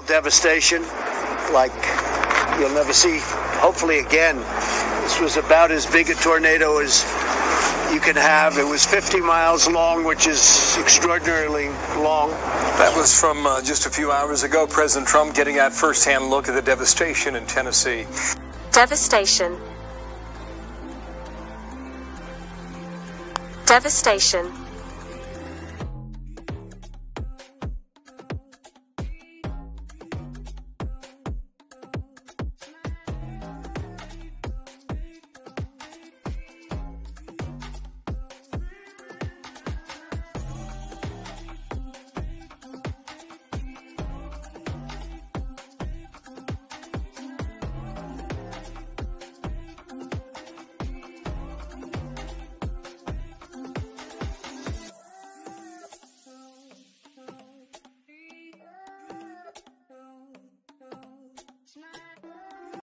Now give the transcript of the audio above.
Devastation like you'll never see, hopefully again. This was about as big a tornado as you can have. It was 50 miles long, which is extraordinarily long. That was from just a few hours ago. President Trump getting that first-hand look at the devastation in Tennessee. Devastation. Devastation.